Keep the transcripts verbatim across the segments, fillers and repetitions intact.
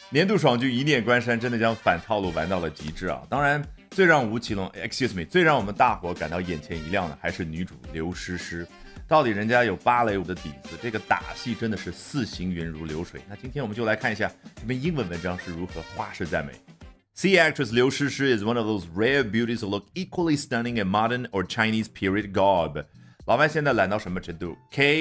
年度爽剧《一念关山》真的将反套路玩到了极致啊！当然，最让吴奇隆 ，excuse me， 最让我们大伙感到眼前一亮的还是女主刘诗诗。到底人家有芭蕾舞的底子，这个打戏真的是似行云如流水。那今天我们就来看一下这篇英文文章是如何花式赞美。Sea actress Liu Shishi is one of those rare beauties who look equally stunning in modern or Chinese period garb. 老外现在懒到什么程度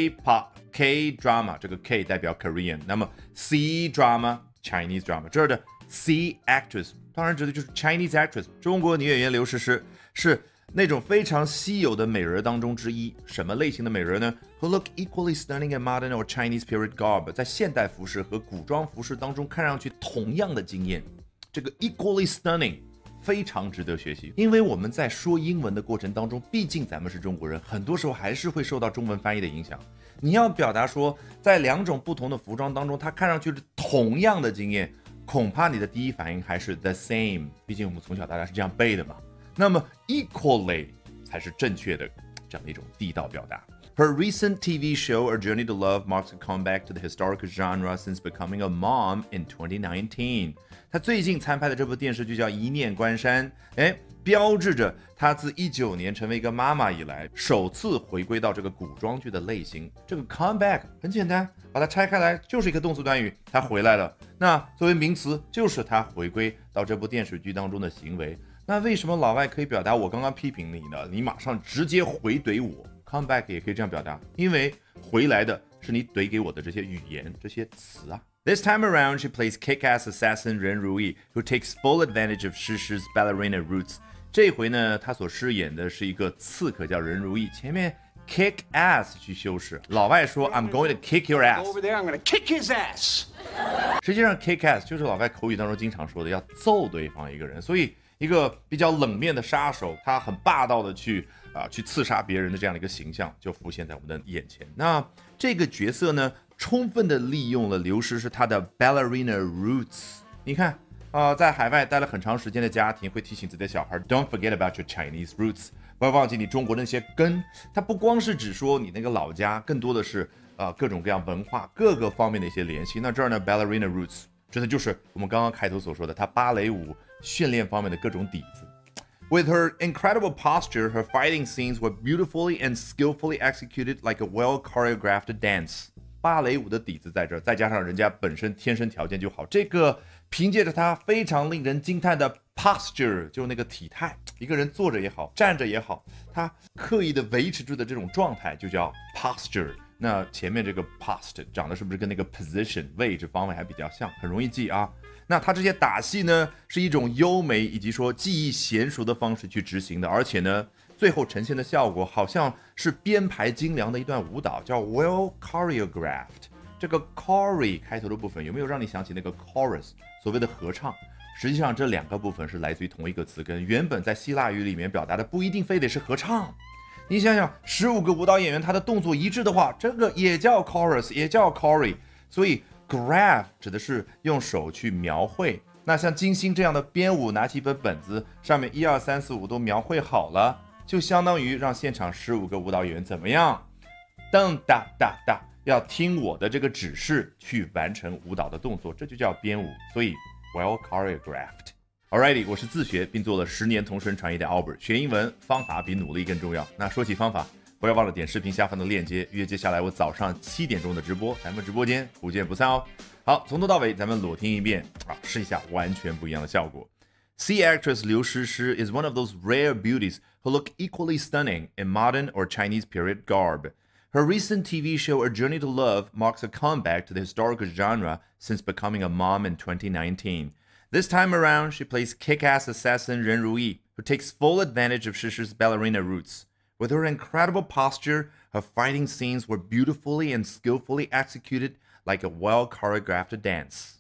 ？K-pop、K-drama， 这个 K 代表 Korean， 那么 C drama、Chinese drama， 这儿的 Sea actress 当然指的就是 Chinese actress， 中国女演员刘诗诗是那种非常稀有的美人当中之一。什么类型的美人呢 ？Who look equally stunning in modern or Chinese period garb， 在现代服饰和古装服饰当中看上去同样的惊艳。这个 equally stunning。非常值得学习，因为我们在说英文的过程当中，毕竟咱们是中国人，很多时候还是会受到中文翻译的影响。你要表达说，在两种不同的服装当中，它看上去是同样的惊艳，恐怕你的第一反应还是 the same， 毕竟我们从小大家是这样背的嘛。那么 equally 才是正确的这样的一种地道表达。Her recent T V show, A Journey to Love, marks a comeback to the historical genre since becoming a mom in twenty nineteen. 她最近参拍的这部电视剧叫《一念关山》，哎，标志着她自一九年成为一个妈妈以来，首次回归到这个古装剧的类型。这个 comeback 很简单，把它拆开来就是一个动词短语，她回来了。那作为名词，就是她回归到这部电视剧当中的行为。那为什么老外可以表达我刚刚批评你呢？你马上直接回怼我。Comeback 也可以这样表达，因为回来的是你怼给我的这些语言、这些词啊。This time around, she plays kick-ass assassin Ren Ruyi, who takes full advantage of Shishi's ballerina roots. 这回呢，她所饰演的是一个刺客，叫任如意。前面 kick ass 去修饰，老外说 I'm going to kick your ass. Over there, I'm going to kick his ass. 实际上 kick ass 就是老外口语当中经常说的，要揍对方一个人，所以。一个比较冷面的杀手，他很霸道的去啊、呃、去刺杀别人的这样的一个形象就浮现在我们的眼前。那这个角色呢，充分的利用了刘诗诗她的 ballerina roots。你看啊、呃，在海外待了很长时间的家庭会提醒自己的小孩 ，Don't forget about your Chinese roots， 不要忘记你中国的那些根。它不光是指说你那个老家，更多的是啊、呃、各种各样文化各个方面的一些联系。那这儿呢 ballerina roots。真的就是我们刚刚开头所说的，她芭蕾舞训练方面的各种底子。With her incredible posture, her fighting scenes were beautifully and skillfully executed like a well-choreographed dance. 芭蕾舞的底子在这儿，再加上人家本身天生条件就好，这个凭借着她非常令人惊叹的 posture， 就是那个体态，一个人坐着也好，站着也好，他刻意的维持住的这种状态就叫 posture。那前面这个 post 长得是不是跟那个 position 位置方位还比较像，很容易记啊。那他这些打戏呢，是一种优美以及说技艺娴熟的方式去执行的，而且呢，最后呈现的效果好像是编排精良的一段舞蹈，叫 well choreographed。这个 chore 开头的部分有没有让你想起那个 chorus 所谓的合唱？实际上这两个部分是来自于同一个词根，原本在希腊语里面表达的不一定非得是合唱。你想想，十五个舞蹈演员他的动作一致的话，这个也叫 chorus， 也叫 chore。所以 graph 指的是用手去描绘。那像金星这样的编舞，拿起一本本子，上面一二三四五都描绘好了，就相当于让现场十五个舞蹈演员怎么样？噔哒哒哒，要听我的这个指示去完成舞蹈的动作，这就叫编舞。所以 well choreographed。Alrighty， 我是自学并做了十年同声传译的 Albert， 学英文方法比努力更重要。那说起方法，不要忘了点视频下方的链接，约接下来我早上七点钟的直播，咱们直播间不见不散哦。好，从头到尾咱们裸听一遍啊，试一下完全不一样的效果。Sea actress Liu Shishi is one of those rare beauties who look equally stunning in modern or Chinese period garb. Her recent T V show A Journey to Love marks a comeback to the historical genre since becoming a mom in twenty nineteen.This time around, she plays kick-ass assassin Ren Ruyi, who takes full advantage of Shishi's ballerina roots. With her incredible posture, her fighting scenes were beautifully and skillfully executed like a well-choreographed dance.